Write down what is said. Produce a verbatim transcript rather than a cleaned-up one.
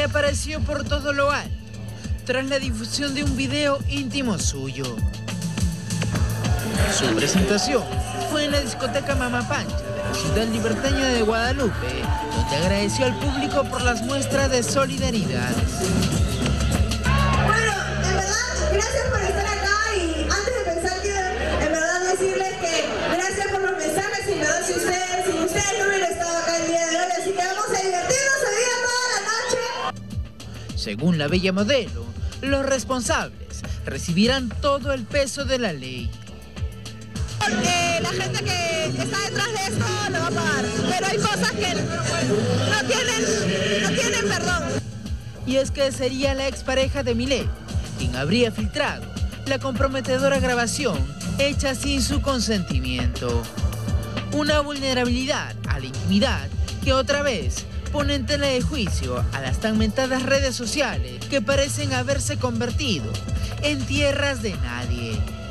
reapareció por todo lo alto tras la difusión de un video íntimo suyo. Su presentación fue en la discoteca Mama Pancha de la ciudad libertaña de Guadalupe, donde agradeció al público por las muestras de solidaridad. Bueno, en verdad, gracias por estar acá y antes de pensar quiero en verdad decirles que gracias por los mensajes y en verdad si ustedes, sin ustedes no hubiera estado acá el día de hoy, así que vamos a divertirnos hoy día toda la noche. Según la bella modelo, los responsables recibirán todo el peso de la ley. Porque la gente que está detrás de esto lo va a pagar, pero hay cosas que no tienen, no tienen perdón. Y es que sería la expareja de Milet quien habría filtrado la comprometedora grabación hecha sin su consentimiento. Una vulnerabilidad a la intimidad que otra vez pone en tela de juicio a las tan mentadas redes sociales que parecen haberse convertido en tierras de nadie.